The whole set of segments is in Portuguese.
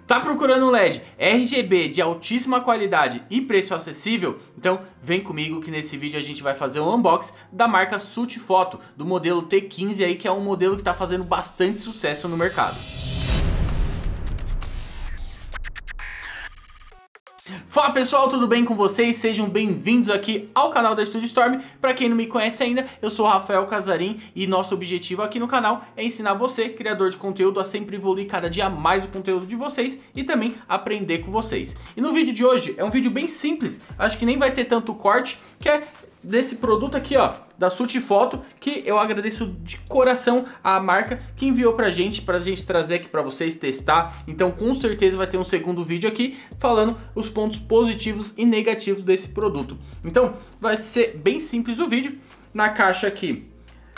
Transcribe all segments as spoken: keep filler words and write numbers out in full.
Tá procurando um L E D R G B de altíssima qualidade e preço acessível? Então vem comigo que nesse vídeo a gente vai fazer um unboxing da marca Sult Photo, do modelo T quinze aí, que é um modelo que tá fazendo bastante sucesso no mercado. Fala pessoal, tudo bem com vocês? Sejam bem-vindos aqui ao canal da Studio Storm. Para quem não me conhece ainda, eu sou o Rafael Casarim e nosso objetivo aqui no canal é ensinar você, criador de conteúdo, a sempre evoluir cada dia mais o conteúdo de vocês e também aprender com vocês. E no vídeo de hoje é um vídeo bem simples, acho que nem vai ter tanto corte, que é desse produto aqui, ó, da Sult Photo, que eu agradeço de coração a marca que enviou pra gente, pra gente trazer aqui pra vocês testar. Então com certeza vai ter um segundo vídeo aqui falando os pontos positivos e negativos desse produto. Então vai ser bem simples o vídeo. Na caixa aqui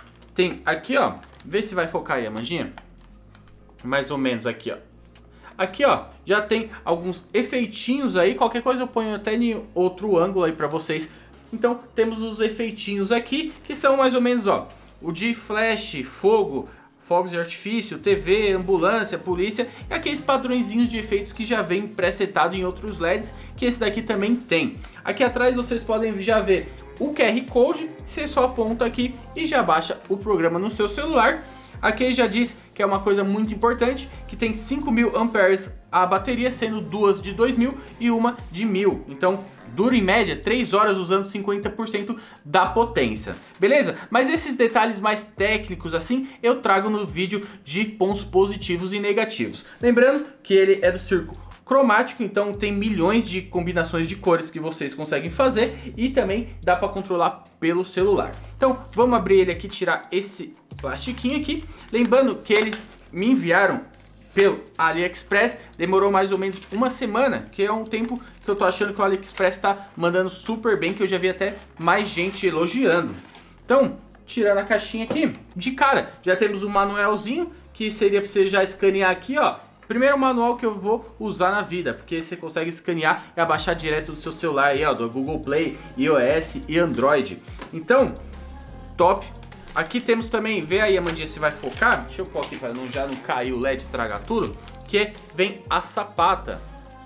tem aqui, ó, vê se vai focar aí, Amandinha. Mais ou menos aqui, ó. Aqui, ó, já tem alguns efeitinhos aí, qualquer coisa eu ponho até em outro ângulo aí pra vocês. Então temos os efeitinhos aqui, que são mais ou menos, ó, o de flash, fogo, fogos de artifício, T V, ambulância, polícia, e aqueles padrõezinhos de efeitos que já vem pré-setado em outros L E Ds, que esse daqui também tem. Aqui atrás vocês podem já ver o Q R Code, você só aponta aqui e já baixa o programa no seu celular. Aqui ele já diz que é uma coisa muito importante, que tem cinco mil amperes a bateria, sendo duas de dois mil e uma de mil. Então dura em média três horas usando cinquenta por cento da potência. Beleza? Mas esses detalhes mais técnicos assim eu trago no vídeo de pontos positivos e negativos. Lembrando que ele é do circo cromático, então tem milhões de combinações de cores que vocês conseguem fazer e também dá para controlar pelo celular. Então vamos abrir ele aqui, tirar esse plastiquinho aqui. Lembrando que eles me enviaram pelo AliExpress, demorou mais ou menos uma semana, que é um tempo que eu tô achando que o AliExpress tá mandando super bem, que eu já vi até mais gente elogiando. Então, tirando a caixinha aqui, de cara, já temos um manualzinho, que seria para você já escanear aqui, ó. Primeiro manual que eu vou usar na vida, porque você consegue escanear e abaixar direto do seu celular aí, ó, do Google Play, iOS e Android. Então, top. Aqui temos também, vê aí, Amandinha, se vai focar. Deixa eu pôr aqui para não, já não cair o L E D, estragar tudo. Que vem a sapata.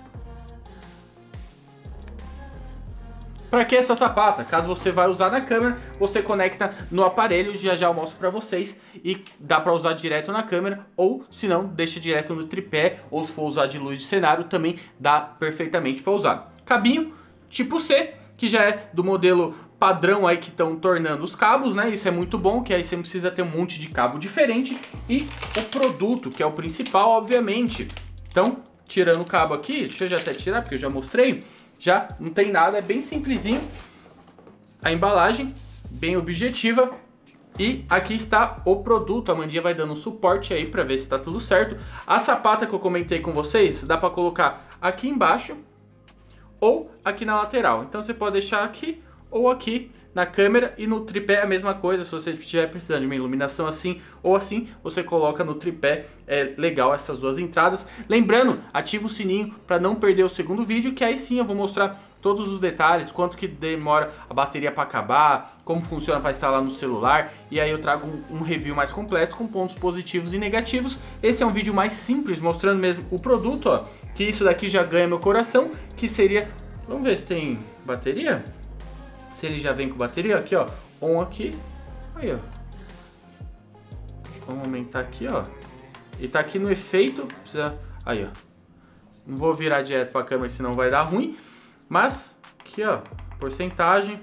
Para que essa sapata? Caso você vai usar na câmera, você conecta no aparelho, já já eu mostro para vocês. E dá para usar direto na câmera, ou se não, deixa direto no tripé. Ou se for usar de luz de cenário, também dá perfeitamente para usar. Cabinho tipo C, que já é do modelo padrão aí que estão tornando os cabos, né? Isso é muito bom, que aí você não precisa ter um monte de cabo diferente. E o produto, que é o principal, obviamente. Então, tirando o cabo aqui, deixa eu já até tirar, porque eu já mostrei. Já não tem nada, é bem simplesinho. A embalagem, bem objetiva. E aqui está o produto, a Mandinha vai dando um suporte aí para ver se está tudo certo. A sapata que eu comentei com vocês, dá para colocar aqui embaixo ou aqui na lateral. Então você pode deixar aqui ou aqui na câmera, e no tripé a mesma coisa. Se você estiver precisando de uma iluminação assim ou assim, você coloca no tripé. É legal essas duas entradas. Lembrando, ativa o sininho para não perder o segundo vídeo, que aí sim eu vou mostrar todos os detalhes, quanto que demora a bateria para acabar, como funciona para instalar no celular, e aí eu trago um, um review mais completo com pontos positivos e negativos. Esse é um vídeo mais simples, mostrando mesmo o produto, ó, que isso daqui já ganha meu coração, que seria, vamos ver se tem bateria? Se ele já vem com bateria, aqui ó, on aqui, aí ó, vamos aumentar aqui ó, e tá aqui no efeito, precisa, aí ó, não vou virar direto pra câmera senão vai dar ruim, mas aqui ó, porcentagem,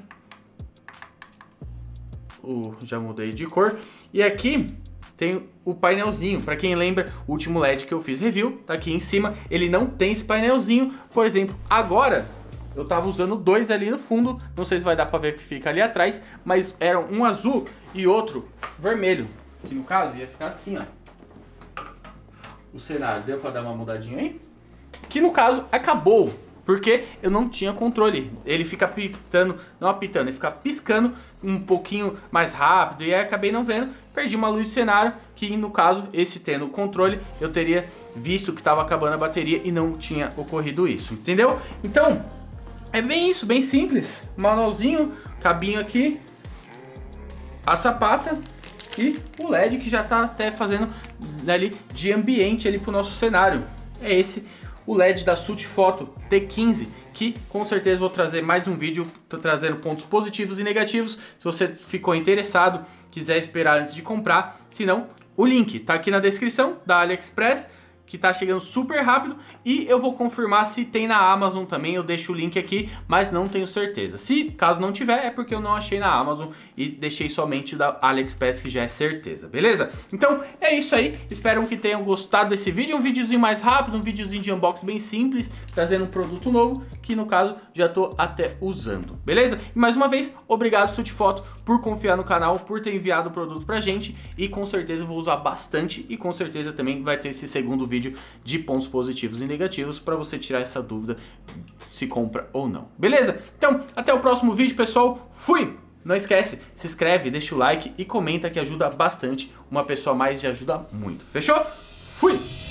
uh, já mudei de cor, e aqui tem o painelzinho. Para quem lembra, o último L E D que eu fiz review, tá aqui em cima, ele não tem esse painelzinho, por exemplo, agora eu tava usando dois ali no fundo, não sei se vai dar pra ver o que fica ali atrás, mas eram um azul e outro vermelho, que no caso ia ficar assim, ó. O cenário, deu pra dar uma mudadinha aí? Que no caso acabou, porque eu não tinha controle. Ele fica apitando, não apitando, ele fica piscando um pouquinho mais rápido, e aí acabei não vendo, perdi uma luz de cenário, que no caso, esse tendo o controle, eu teria visto que tava acabando a bateria e não tinha ocorrido isso, entendeu? Então, é bem isso, bem simples. Manualzinho, cabinho aqui, a sapata e o L E D que já está até fazendo ali de ambiente ali pro nosso cenário. É esse o L E D da Sultifoto T quinze, que com certeza vou trazer mais um vídeo trazendo pontos positivos e negativos. Se você ficou interessado, quiser esperar antes de comprar, se não, o link tá aqui na descrição da AliExpress, que tá chegando super rápido, e eu vou confirmar se tem na Amazon também, eu deixo o link aqui, mas não tenho certeza. Se caso não tiver, é porque eu não achei na Amazon e deixei somente da AliExpress, que já é certeza, beleza? Então é isso aí, espero que tenham gostado desse vídeo, um videozinho mais rápido, um videozinho de unboxing bem simples, trazendo um produto novo, que no caso já tô até usando, beleza? E mais uma vez, obrigado Sultifoto por confiar no canal, por ter enviado o produto pra gente, e com certeza vou usar bastante, e com certeza também vai ter esse segundo vídeo de pontos positivos e negativos para você tirar essa dúvida se compra ou não. Beleza? Então, até o próximo vídeo, pessoal. Fui! Não esquece, se inscreve, deixa o like e comenta que ajuda bastante. Uma pessoa a mais já ajuda muito. Fechou? Fui!